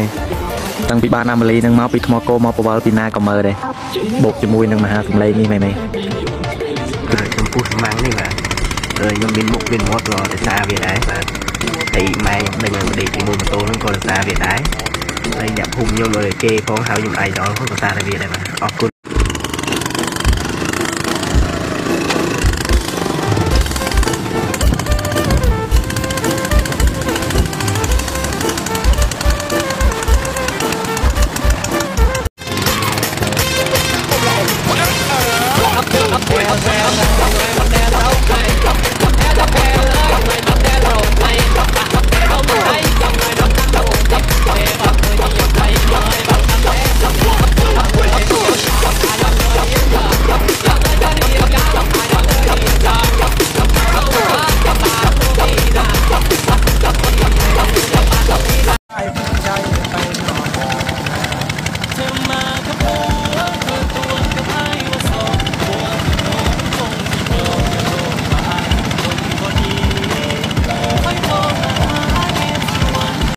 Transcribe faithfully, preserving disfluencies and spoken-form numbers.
này tăng bị ba năm ly nâng máu bị thua cô máu bờ pina còn mờ đây bột cho mùi nâng mà ha cùng lấy như mày mày trong phút mang này mà rồi nó biến một biến một rồi để xa về đấy mà thì mày bây giờ đi thì mua một tô nó còn xa về đấy đây nhập hùng vô rồi kê con hao dùng ai đó không có xa về đây mà